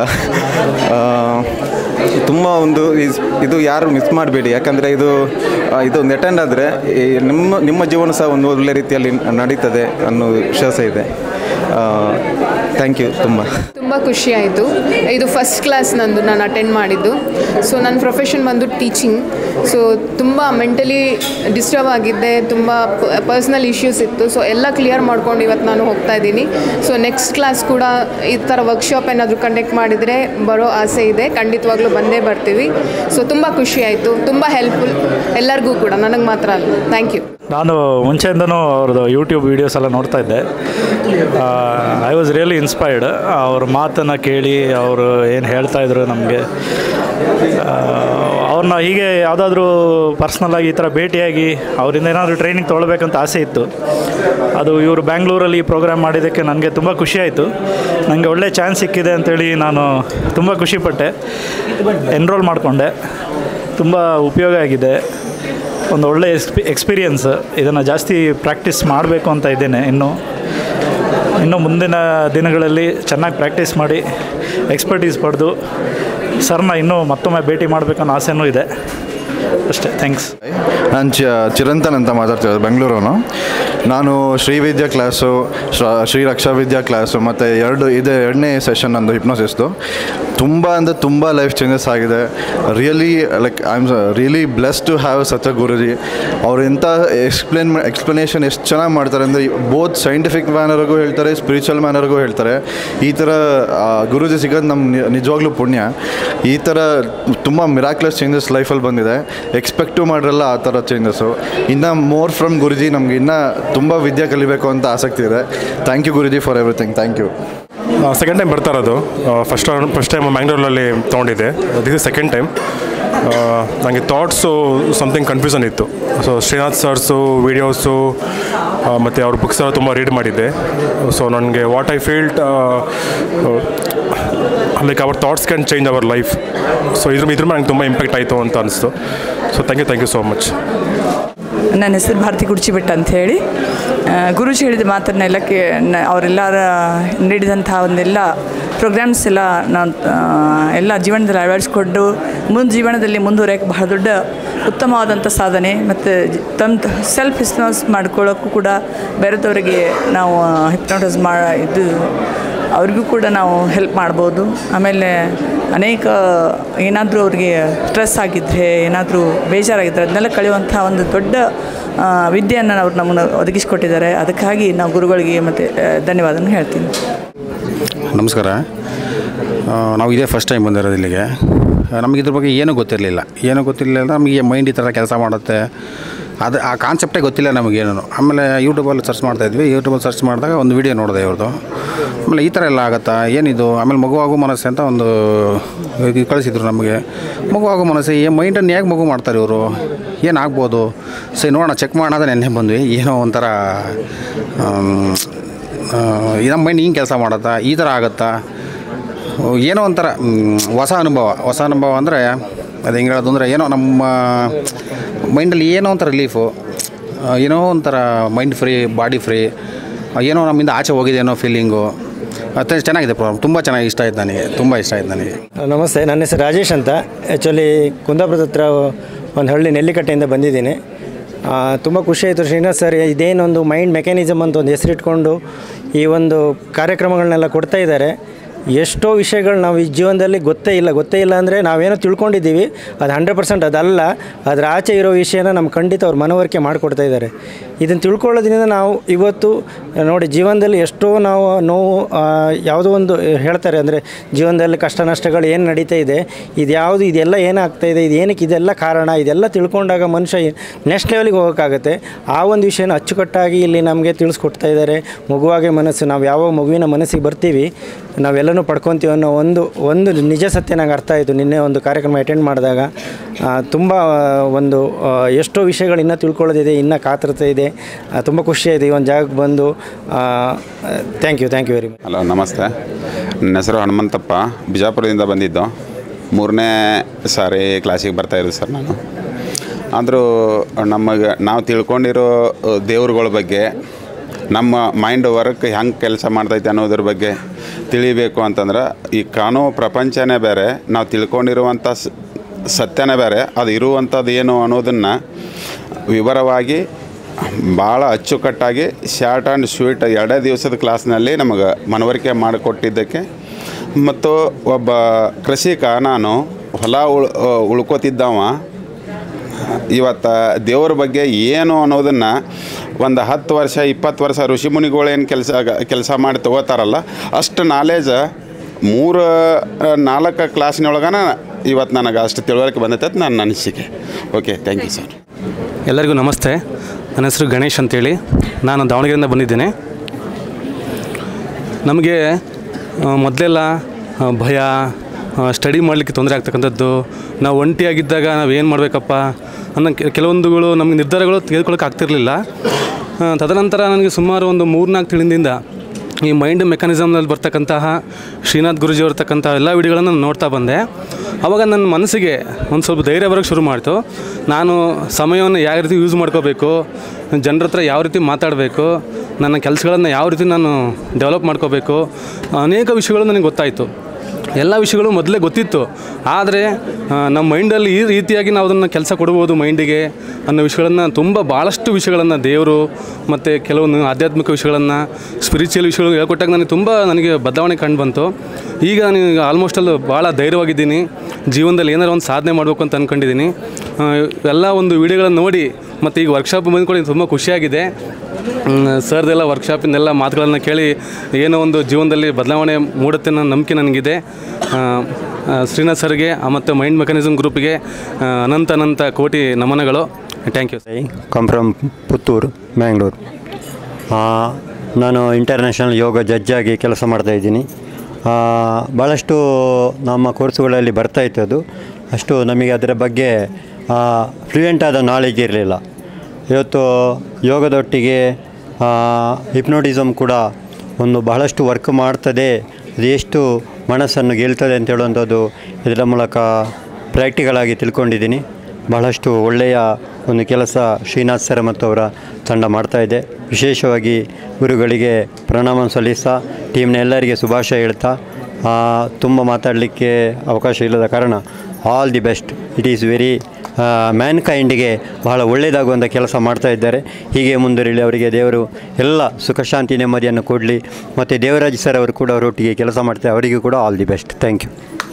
ತುಂಬ ಒಂದು ಇದು ಯಾರು ಮಿಸ್ ಮಾಡಬೇಡಿ, ಯಾಕಂದರೆ ಇದೊಂದು ಅಟೆಂಡ್ ಆದರೆ ನಿಮ್ಮ ಜೀವನ ಸಹ ಒಂದು ಒಳ್ಳೆ ರೀತಿಯಲ್ಲಿ ನಡೀತದೆ ಅನ್ನೋ ವಿಶ್ವಾಸ ಇದೆ. Thank you. ತುಂಬ ಖುಷಿ ಆಯಿತು. ಇದು ಫಸ್ಟ್ ಕ್ಲಾಸ್ ನಂದು ನಾನು ಅಟೆಂಡ್ ಮಾಡಿದ್ದು. ಸೊ ನನ್ನ ಪ್ರೊಫೆಷನ್ ಬಂದು ಟೀಚಿಂಗ್. ಸೊ ತುಂಬ ಮೆಂಟಲಿ ಡಿಸ್ಟರ್ಬ್ ಆಗಿದ್ದೆ, ತುಂಬ ಪರ್ಸ್ನಲ್ ಇಶ್ಯೂಸ್ ಇತ್ತು. ಸೊ ಎಲ್ಲ ಕ್ಲಿಯರ್ ಮಾಡ್ಕೊಂಡು ಇವತ್ತು ನಾನು ಹೋಗ್ತಾ ಇದ್ದೀನಿ. ಸೊ ನೆಕ್ಸ್ಟ್ ಕ್ಲಾಸ್ ಕೂಡ ಈ ಥರ ವರ್ಕ್ಶಾಪ್ ಏನಾದರೂ ಕಂಡಕ್ಟ್ ಮಾಡಿದರೆ ಬರೋ ಆಸೆ ಇದೆ. ಖಂಡಿತವಾಗ್ಲೂ ಬಂದೇ ಬರ್ತೀವಿ. ಸೊ ತುಂಬ ಖುಷಿ ಆಯಿತು, ತುಂಬ ಹೆಲ್ಪ್ಫುಲ್ ಎಲ್ಲರಿಗೂ ಕೂಡ, ನನಗೆ ಮಾತ್ರ ಅಲ್ಲ. Thank you. ನಾನು ಮುಂಚೆಯಿಂದನೂ ಅವ್ರದ್ದು ಯೂಟ್ಯೂಬ್ ವೀಡಿಯೋಸ್ ಎಲ್ಲ ನೋಡ್ತಾ ಇದ್ದೆ. I was really inspired. ಅವ್ರ ಮಾತನ್ನು ಕೇಳಿ ಅವರು ಏನು ಹೇಳ್ತಾಯಿದ್ರು ನಮಗೆ, ಅವ್ರನ್ನ ಹೀಗೆ ಯಾವುದಾದ್ರೂ ಪರ್ಸ್ನಲ್ಲಾಗಿ ಈ ಥರ ಭೇಟಿಯಾಗಿ ಅವರಿಂದ ಏನಾದರೂ ಟ್ರೈನಿಂಗ್ ತೊಗೊಳ್ಬೇಕಂತ ಆಸೆ ಇತ್ತು. ಅದು ಇವರು ಬ್ಯಾಂಗ್ಳೂರಲ್ಲಿ ಈ ಪ್ರೋಗ್ರಾಮ್ ಮಾಡಿದ್ದಕ್ಕೆ ನನಗೆ ತುಂಬ ಖುಷಿಯಾಯಿತು. ನನಗೆ ಒಳ್ಳೆ ಚಾನ್ಸ್ ಸಿಕ್ಕಿದೆ ಅಂಥೇಳಿ ನಾನು ತುಂಬ ಖುಷಿಪಟ್ಟೆ. ಎನ್ರೋಲ್ ಮಾಡಿಕೊಂಡೆ. ತುಂಬ ಉಪಯೋಗ ಆಗಿದೆ. ಒಂದು ಒಳ್ಳೆ ಎಕ್ಸ್ಪೀರಿಯನ್ಸ್. ಇದನ್ನು ಜಾಸ್ತಿ ಪ್ರಾಕ್ಟೀಸ್ ಮಾಡಬೇಕು ಅಂತ ಇದ್ದೇನೆ. ಇನ್ನು ಮುಂದಿನ ದಿನಗಳಲ್ಲಿ ಚೆನ್ನಾಗಿ ಪ್ರಾಕ್ಟೀಸ್ ಮಾಡಿ ಎಕ್ಸ್ಪರ್ಟೀಸ್ ಪಡೆದು ಸರ್ನ ಇನ್ನೂ ಮತ್ತೊಮ್ಮೆ ಭೇಟಿ ಮಾಡಬೇಕನ್ನೋ ಆಸೆನೂ ಇದೆ. ಅಷ್ಟೇ. ಥ್ಯಾಂಕ್ಸ್. ನಾನು ಚಿರಂತನ್ ಅಂತ ಮಾತಾಡ್ತಿರೋದು, ಬೆಂಗಳೂರವನು. ನಾನು ಶ್ರೀವಿದ್ಯಾ ಕ್ಲಾಸು, ಶ್ರೀ ರಕ್ಷಾ ವಿದ್ಯಾ ಕ್ಲಾಸು ಮತ್ತು ಎರಡನೇ ಸೆಷನ್ ನಂದು ಹಿಪ್ನೋಸಿಸ್ದು. ತುಂಬ ಅಂದರೆ ತುಂಬ ಲೈಫ್ ಚೇಂಜಸ್ ಆಗಿದೆ. Really I am really blessed to have such a Guruji. ಅವ್ರು ಎಂಥ ಎಕ್ಸ್ಪ್ಲನೇಷನ್ ಎಷ್ಟು ಚೆನ್ನಾಗಿ ಮಾಡ್ತಾರೆ ಅಂದರೆ ಬೋತ್ ಸೈಂಟಿಫಿಕ್ ಮ್ಯಾನರ್ಗೂ ಹೇಳ್ತಾರೆ, ಸ್ಪಿರಿಚುವಲ್ ಮ್ಯಾನರ್ಗೂ ಹೇಳ್ತಾರೆ. ಈ ಥರ ಗುರುಜಿ ಸಿಗೋದು ನಮ್ಮ ನಿಜವಾಗ್ಲೂ ಪುಣ್ಯ. ಈ ಥರ ತುಂಬ ಮಿರಾಕ್ಯುಲಸ್ ಚೇಂಜಸ್ ಲೈಫಲ್ಲಿ ಬಂದಿದೆ. ಎಕ್ಸ್ಪೆಕ್ಟು ಮಾಡಿರಲ್ಲ ಆ ಥರ ಚೇಂಜಸ್ಸು. ಇನ್ನು ಮೋರ್ ಫ್ರಮ್ ಗುರುಜಿ. ನಮ್ಗೆ ಇನ್ನೂ ತುಂಬ ವಿದ್ಯೆ ಕಲಿಬೇಕು ಅಂತ ಆಸಕ್ತಿ ಇದೆ. Thank you Guruji for everything. Thank you. Second time ಬರ್ತಾ ಇರೋದು. ಫಸ್ಟ್ ಟೈಮ್ ಮ್ಯಾಂಗ್ಳೂರಲ್ಲಿ ತೊಗೊಂಡಿದ್ದೆ. This is second time. ನನಗೆ ಥಾಟ್ಸು ಸಮಥಿಂಗ್ ಕನ್ಫ್ಯೂಷನ್ ಇತ್ತು. ಸೊ ಶ್ರೀನಾಥ್ ಸರ್ಸು ವೀಡಿಯೋಸು ಮತ್ತು ಅವ್ರ ಬುಕ್ಸ್ ಎಲ್ಲ ತುಂಬ ರೀಡ್ ಮಾಡಿದ್ದೆ. ಸೊ ನನಗೆ what I feeled like our thoughts can change our life. So ಇದ್ರ ಮೇಲೆ ನನಗೆ ತುಂಬ ಇಂಪ್ಯಾಕ್ಟ್ ಆಯಿತು ಅಂತ ಅನಿಸ್ತು. So thank you so much. ನನ್ನ ಹೆಸರು ಭಾರತಿ ಕುಡ್ಚಿಬಿಟ್ಟು ಅಂಥೇಳಿ. ಗುರೂಜಿ ಹೇಳಿದ ಮಾತನ್ನೆಲ್ಲ ಅವರೆಲ್ಲರ ನೀಡಿದಂಥ ಒಂದೆಲ್ಲ ಪ್ರೋಗ್ರಾಮ್ಸ್ ಎಲ್ಲ ನಾವು ಎಲ್ಲ ಜೀವನದಲ್ಲಿ ಅಳವಡಿಸ್ಕೊಂಡು ಜೀವನದಲ್ಲಿ ಮುಂದುವರೆಯೋಕ್ಕೆ ಬಹಳ ದೊಡ್ಡ ಉತ್ತಮವಾದಂಥ ಸಾಧನೆ. ಮತ್ತು ತಮ್ಮ ಸೆಲ್ಫ್ ಹಿಪ್ನೋಸ್ ಮಾಡ್ಕೊಳ್ಳೋಕ್ಕೂ ಕೂಡ ಬೇರೆದವರಿಗೆ ನಾವು ಹಿಪ್ನೋಟೈಸ್ ಇದು ಅವ್ರಿಗೂ ಕೂಡ ನಾವು ಹೆಲ್ಪ್ ಮಾಡ್ಬೋದು. ಆಮೇಲೆ ಅನೇಕ ಏನಾದರೂ ಅವ್ರಿಗೆ ಸ್ಟ್ರೆಸ್ ಆಗಿದ್ದರೆ, ಏನಾದರೂ ಬೇಜಾರಾಗಿದ್ದರೆ ಅದನ್ನೆಲ್ಲ ಕಳೆಯುವಂಥ ಒಂದು ದೊಡ್ಡ ವಿದ್ಯೆಯನ್ನು ಅವ್ರು ನಮ್ಮನ್ನು ಒದಗಿಸಿಕೊಟ್ಟಿದ್ದಾರೆ. ಅದಕ್ಕಾಗಿ ನಾವು ಗುರುಗಳಿಗೆ ಮತ್ತು ಧನ್ಯವಾದನ ಹೇಳ್ತೀನಿ. ನಮಸ್ಕಾರ. ನಾವು ಇದೇ ಫಸ್ಟ್ ಟೈಮ್ ಬಂದಿರೋದು ಇಲ್ಲಿಗೆ. ನಮಗೆ ಇದ್ರ ಬಗ್ಗೆ ಏನೂ ಗೊತ್ತಿರಲಿಲ್ಲ. ನಮಗೆ ಮೈಂಡ್ ಈ ಥರ ಕೆಲಸ ಮಾಡುತ್ತೆ ಅದು ಆ ಕಾನ್ಸೆಪ್ಟೇ ಗೊತ್ತಿಲ್ಲ ನಮಗೇನು. ಆಮೇಲೆ ಯೂಟ್ಯೂಬಲ್ಲಿ ಸರ್ಚ್ ಮಾಡ್ತಾಯಿದ್ವಿ. ಯೂಟ್ಯೂಬಲ್ಲಿ ಸರ್ಚ್ ಮಾಡಿದಾಗ ಒಂದು ವೀಡಿಯೋ ನೋಡಿದೆ ಇವ್ರದ್ದು. ಆಮೇಲೆ ಈ ಥರ ಎಲ್ಲ ಆಗುತ್ತಾ, ಏನಿದು, ಆಮೇಲೆ ಮಗುವಾಗೋ ಮನಸ್ಸು ಅಂತ ಒಂದು ಕಳಿಸಿದ್ರು ನಮಗೆ. ಮಗುವಾಗೋ ಮನಸ್ಸು ಮೈಂಡನ್ನು ಹೇಗೆ ಮಗು ಮಾಡ್ತಾರೆ ಇವರು, ಏನಾಗ್ಬೋದು, ಸರಿ ನೋಡೋಣ ಚೆಕ್ ಮಾಡೋಣ ನೆನ್ನೆ ಬಂದ್ವಿ. ಏನೋ ಒಂಥರ ನಮ್ಮ ಮೈಂಡ್ ಹಿಂಗೆ ಕೆಲಸ ಮಾಡುತ್ತಾ, ಈ ಥರ ಆಗುತ್ತಾ, ಏನೋ ಒಂಥರ ಹೊಸ ಅನುಭವ ಅಂದರೆ ಅದು ಹೆಂಗೆ ಹೇಳೋದು ಅಂದರೆ ಏನೋ ನಮ್ಮ ಮೈಂಡಲ್ಲಿ ಏನೋ ಒಂಥರ ರಿಲೀಫು, ಏನೋ ಒಂಥರ ಮೈಂಡ್ ಫ್ರೀ, ಬಾಡಿ ಫ್ರೀ, ಏನೋ ನಮ್ಮಿಂದ ಆಚೆ ಹೋಗಿದೆ ಅನ್ನೋ ಫೀಲಿಂಗು. ಮತ್ತು ಚೆನ್ನಾಗಿದೆ ಪ್ರೋಗ್ರಾಮ್, ತುಂಬ ಚೆನ್ನಾಗಿ ಇಷ್ಟ ಆಯ್ತು ನನಗೆ. ನಮಸ್ತೆ, ನನ್ನ ಹೆಸರು ರಾಜೇಶ್ ಅಂತ. ಆ್ಯಕ್ಚುಲಿ ಕುಂದಾಪುರದ ಹತ್ರ ಒಂದು ಹಳ್ಳಿ ನೆಲ್ಲಿಕಟ್ಟೆಯಿಂದ ಬಂದಿದ್ದೀನಿ. ತುಂಬ ಖುಷಿಯಾಯಿತು. ಶ್ರೀನಾಥ್ ಸರ್ ಇದೇನೊಂದು ಮೈಂಡ್ ಮೆಕ್ಯಾನಿಸಮ್ ಅಂತ ಒಂದು ಹೆಸರಿಟ್ಕೊಂಡು ಈ ಒಂದು ಕಾರ್ಯಕ್ರಮಗಳನ್ನೆಲ್ಲ ಕೊಡ್ತಾ ಇದ್ದಾರೆ. ಎಷ್ಟೋ ವಿಷಯಗಳು ನಾವು ಈ ಜೀವನದಲ್ಲಿ ಗೊತ್ತೇ ಇಲ್ಲ ಅಂದರೆ ನಾವೇನೋ ತಿಳ್ಕೊಂಡಿದ್ದೀವಿ, ಅದು 100% ಅದಲ್ಲ. ಅದರ ಆಚೆ ಇರೋ ವಿಷಯನ ನಮ್ಮ ಖಂಡಿತ ಅವ್ರು ಮನವರಿಕೆ ಮಾಡಿಕೊಡ್ತಾ ಇದ್ದಾರೆ. ಇದನ್ನು ತಿಳ್ಕೊಳ್ಳೋದ್ರಿಂದ ನಾವು ಇವತ್ತು ನೋಡಿ ಜೀವನದಲ್ಲಿ ಎಷ್ಟೋ ನಾವು ನೋವು ಯಾವುದೋ ಒಂದು ಹೇಳ್ತಾರೆ ಅಂದರೆ ಜೀವನದಲ್ಲಿ ಕಷ್ಟ ನಷ್ಟಗಳು ಏನು ನಡೀತಾ ಇದೆ, ಇದೆಲ್ಲ ಏನಾಗ್ತಾಯಿದೆ, ಏನಕ್ಕೆ ಇದೆಲ್ಲ ಕಾರಣ, ಇದೆಲ್ಲ ತಿಳ್ಕೊಂಡಾಗ ಮನುಷ್ಯ ನೆಕ್ಸ್ಟ್ ಲೆವೆಲಿಗೆ ಹೋಗೋಕ್ಕಾಗತ್ತೆ. ಆ ಒಂದು ವಿಷಯನ ಅಚ್ಚುಕಟ್ಟಾಗಿ ಇಲ್ಲಿ ನಮಗೆ ತಿಳಿಸ್ಕೊಡ್ತಾ ಇದ್ದಾರೆ. ಮಗುವಾಗೆ ಮನಸ್ಸು, ನಾವು ಯಾವ ಮಗುವಿನ ಮನಸ್ಸಿಗೆ ಬರ್ತೀವಿ ನಾವೆಲ್ಲನೂ ಪಡ್ಕೊತೀವಿ ಅನ್ನೋ ಒಂದು ನಿಜ ಸತ್ಯ ನಂಗೆ ಅರ್ಥ ಆಯಿತು ನಿನ್ನೆ ಒಂದು ಕಾರ್ಯಕ್ರಮ ಅಟೆಂಡ್ ಮಾಡಿದಾಗ. ತುಂಬ ಒಂದು ಎಷ್ಟೋ ವಿಷಯಗಳು ಇನ್ನೂ ತಿಳ್ಕೊಳ್ಳೋದಿದೆ, ಇನ್ನೂ ಕಾತರತೆ ಇದೆ. ತುಂಬ ಖುಷಿಯಾಗಿದೆ ಈ ಒಂದು ಜಾಗಕ್ಕೆ ಬಂದು. Thank you very much. Hello, ನಮಸ್ತೆ. ನನ್ನ ಹೆಸರು ಹನುಮಂತಪ್ಪ, ಬಿಜಾಪುರದಿಂದ ಬಂದಿದ್ದು. 3ನೇ ಸಾರಿ ಕ್ಲಾಸಿಗೆ ಬರ್ತಾಯಿರೋದು ಸರ್ ನಾನು. ಆದರೂ ನಾವು ತಿಳ್ಕೊಂಡಿರೋ ದೇವ್ರುಗಳ ಬಗ್ಗೆ, ನಮ್ಮ ಮೈಂಡ್ ವರ್ಕ್ ಹೆಂಗೆ ಕೆಲಸ ಮಾಡ್ತೈತೆ ಅನ್ನೋದ್ರ ಬಗ್ಗೆ ತಿಳಿಬೇಕು ಅಂತಂದ್ರೆ ಈ ಕಾಣೋ ಪ್ರಪಂಚನೇ ಬೇರೆ, ನಾವು ತಿಳ್ಕೊಂಡಿರುವಂಥ ಸತ್ಯನೇ ಬೇರೆ, ಅದು ಇರುವಂಥದ್ದು ಏನು ಅನ್ನೋದನ್ನು ವಿವರವಾಗಿ ಭಾಳ ಅಚ್ಚುಕಟ್ಟಾಗಿ ಶಾರ್ಟ್ ಆ್ಯಂಡ್ ಸ್ವೀಟ್ 2 ದಿವಸದ ಕ್ಲಾಸ್ನಲ್ಲಿ ನಮಗೆ ಮನವರಿಕೆ ಮಾಡಿಕೊಟ್ಟಿದ್ದಕ್ಕೆ, ಮತ್ತು ಒಬ್ಬ ಕೃಷಿಕ, ನಾನು ಹೊಲ ಉಳ್ಕೋತಿದ್ದವ, ಇವತ್ತು ದೇವ್ರ ಬಗ್ಗೆ ಏನು ಅನ್ನೋದನ್ನು ಒಂದು 10 ವರ್ಷ 20 ವರ್ಷ ಋಷಿಮುನಿಗಳೇನು ಕೆಲಸ ಮಾಡಿ ತಗೋತಾರಲ್ಲ ಅಷ್ಟು ನಾಲೇಜ್ 3-4 ಕ್ಲಾಸ್ನೊಳಗನ ಇವತ್ತು ನನಗೆ ಅಷ್ಟು ತಿಳುವಳಿಕೆ ಬಂದೈತೆ ಅಂತ ನನ್ನ ಅನಿಸಿಕೆ. Okay, thank you sir. ಎಲ್ಲರಿಗೂ ನಮಸ್ತೆ. ನನ್ನ ಹೆಸರು ಗಣೇಶ್ ಅಂತೇಳಿ, ನಾನು ದಾವಣಗೆರೆಯಿಂದ ಬಂದಿದ್ದೇನೆ. ನಮಗೆ ಮೊದಲೆಲ್ಲ ಭಯ, ಸ್ಟಡಿ ಮಾಡಲಿಕ್ಕೆ ತೊಂದರೆ ಆಗ್ತಕ್ಕಂಥದ್ದು, ನಾವು ಒಂಟಿಯಾಗಿದ್ದಾಗ ನಾವು ಏನು ಮಾಡಬೇಕಪ್ಪ ಅನ್ನೋ ಕೆಲವೊಂದುಗಳು ನಮಗೆ ನಿರ್ಧಾರಗಳು ತೆಗೆದುಕೊಳ್ಳೋಕೆ ಆಗ್ತಿರಲಿಲ್ಲ. ತದನಂತರ ನನಗೆ ಸುಮಾರು ಒಂದು 3-4 ತಿಂಗಳಿಂದ ಈ ಮೈಂಡ್ ಮೆಕ್ಯಾನಿಸಮ್ನಲ್ಲಿ ಬರ್ತಕ್ಕಂತಹ ಶ್ರೀನಾಥ್ ಗುರೂಜಿ ಇರ್ತಕ್ಕಂಥ ಎಲ್ಲ ವಿಡಿಯೋಗಳನ್ನು ನಾನು ನೋಡ್ತಾ ಬಂದೆ. ಆವಾಗ ನನ್ನ ಮನಸ್ಸಿಗೆ ಒಂದು ಸ್ವಲ್ಪ ಧೈರ್ಯ ಬರೋಕ್ಕೆ ಶುರು ಮಾಡ್ತು. ನಾನು ಸಮಯವನ್ನು ಯಾವ ರೀತಿ ಯೂಸ್ ಮಾಡ್ಕೋಬೇಕು, ಜನರ ಹತ್ರ ಯಾವ ರೀತಿ ಮಾತಾಡಬೇಕು, ನನ್ನ ಕೆಲಸಗಳನ್ನು ಯಾವ ರೀತಿ ನಾನು ಡೆವಲಪ್ ಮಾಡ್ಕೋಬೇಕು, ಅನೇಕ ವಿಷಯಗಳು ನನಗೆ ಗೊತ್ತಾಯಿತು. ಎಲ್ಲ ವಿಷಯಗಳು ಮೊದಲೇ ಗೊತ್ತಿತ್ತು, ಆದರೆ ನಮ್ಮ ಮೈಂಡಲ್ಲಿ ಈ ರೀತಿಯಾಗಿ ನಾವು ಅದನ್ನು ಕೆಲಸ ಕೊಡ್ಬೋದು ಮೈಂಡಿಗೆ ಅನ್ನೋ ವಿಷಯಗಳನ್ನು ಭಾಳಷ್ಟು ವಿಷಯಗಳನ್ನು ದೇವರು ಮತ್ತು ಕೆಲವೊಂದು ಆಧ್ಯಾತ್ಮಿಕ ವಿಷಯಗಳನ್ನು, ಸ್ಪಿರಿಚುವಲ್ ವಿಷಯಗಳು ಹೇಳ್ಕೊಟ್ಟಾಗ ನನಗೆ ಬದಲಾವಣೆ ಕಂಡು ಬಂತು. ಈಗ ನಾನು ಆಲ್ಮೋಸ್ಟಲ್ಲಿ ಭಾಳ ಧೈರ್ಯವಾಗಿದ್ದೀನಿ. ಜೀವನದಲ್ಲಿ ಏನಾರು ಒಂದು ಸಾಧನೆ ಮಾಡಬೇಕು ಅಂತ ಅಂದ್ಕೊಂಡಿದ್ದೀನಿ. ಎಲ್ಲ ಒಂದು ವಿಡಿಯೋಗಳನ್ನು ನೋಡಿ ಮತ್ತು ಈಗ ವರ್ಕ್ಶಾಪ್ ಬಂದ್ಕೊಂಡು ತುಂಬ ಖುಷಿಯಾಗಿದೆ. ಸರ್ದೆಲ್ಲ ವರ್ಕ್ಶಾಪಿಂದೆಲ್ಲ ಮಾತುಗಳನ್ನು ಕೇಳಿ ಏನೋ ಒಂದು ಜೀವನದಲ್ಲಿ ಬದಲಾವಣೆ ಮೂಡುತ್ತೆ ಅನ್ನೋ ನಂಬಿಕೆ ನನಗಿದೆ. ಶ್ರೀನಾಥ್ ಸರ್ಗೆ ಮತ್ತು ಮೈಂಡ್ ಮೆಕ್ಯಾನಿಸಮ್ ಗ್ರೂಪಿಗೆ ಅನಂತ ಕೋಟಿ ನಮನಗಳು. Thank you. Come from Puttur, Mangalore. ನಾನು ಇಂಟರ್ನ್ಯಾಷನಲ್ ಯೋಗ ಜಡ್ಜಾಗಿ ಕೆಲಸ ಮಾಡ್ತಾಯಿದ್ದೀನಿ. ಭಾಳಷ್ಟು ನಮ್ಮ ಕೋರ್ಸುಗಳಲ್ಲಿ ಬರ್ತಾಯಿತ್ತು. ಅದು ಅಷ್ಟು ನಮಗೆ ಅದರ ಬಗ್ಗೆ ಫ್ಲೂಯೆಂಟಾದ ನಾಲೆಜ್ ಇರಲಿಲ್ಲ. ಇವತ್ತು ಯೋಗದೊಟ್ಟಿಗೆ ಹಿಪ್ನೋಟಿಸಮ್ ಕೂಡ ಒಂದು ಬಹಳಷ್ಟು ವರ್ಕ್ ಮಾಡ್ತದೆ, ಅದು ಎಷ್ಟು ಮನಸ್ಸನ್ನು ಗೆಲ್ತದೆ ಅಂತ ಹೇಳುವಂಥದ್ದು ಇದರ ಮೂಲಕ ಪ್ರಾಕ್ಟಿಕಲಾಗಿ ತಿಳ್ಕೊಂಡಿದ್ದೀನಿ. ಬಹಳಷ್ಟು ಒಳ್ಳೆಯ ಒಂದು ಕೆಲಸ ಶ್ರೀನಾಥ್ ಸರ್ ಮತ್ತು ಅವರ ತಂಡ ಮಾಡ್ತಾಯಿದೆ. ವಿಶೇಷವಾಗಿ ಗುರುಗಳಿಗೆ ಪ್ರಣಾಮ ಸಲ್ಲಿಸ್ತಾ ಟೀಮ್ನ ಎಲ್ಲರಿಗೆ ಶುಭಾಶಯ ಹೇಳ್ತಾ, ತುಂಬ ಮಾತಾಡಲಿಕ್ಕೆ ಅವಕಾಶ ಇಲ್ಲದ ಕಾರಣ all the best. It is very ಮ್ಯಾನ್ಕೈಂಡಿಗೆ ಬಹಳ ಒಳ್ಳೆಯದಾಗುವಂಥ ಕೆಲಸ ಮಾಡ್ತಾ ಇದ್ದಾರೆ. ಹೀಗೆ ಮುಂದುವರಿಲಿ. ಅವರಿಗೆ ದೇವರು ಎಲ್ಲ ಸುಖ ಶಾಂತಿ ನೆಮ್ಮದಿಯನ್ನು ಕೊಡಲಿ. ಮತ್ತು ದೇವರಾಜ್ ಸರ್ ಅವರು ಕೂಡ ಅವರೊಟ್ಟಿಗೆ ಕೆಲಸ ಮಾಡ್ತಾರೆ, ಅವರಿಗೂ ಕೂಡ all the best. Thank you.